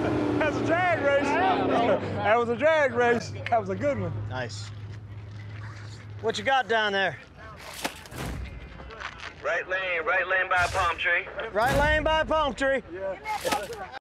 That's a drag race. That was a drag race. That was a good one. Nice. What you got down there? Right lane by a palm tree. Right lane by a palm tree. Yeah.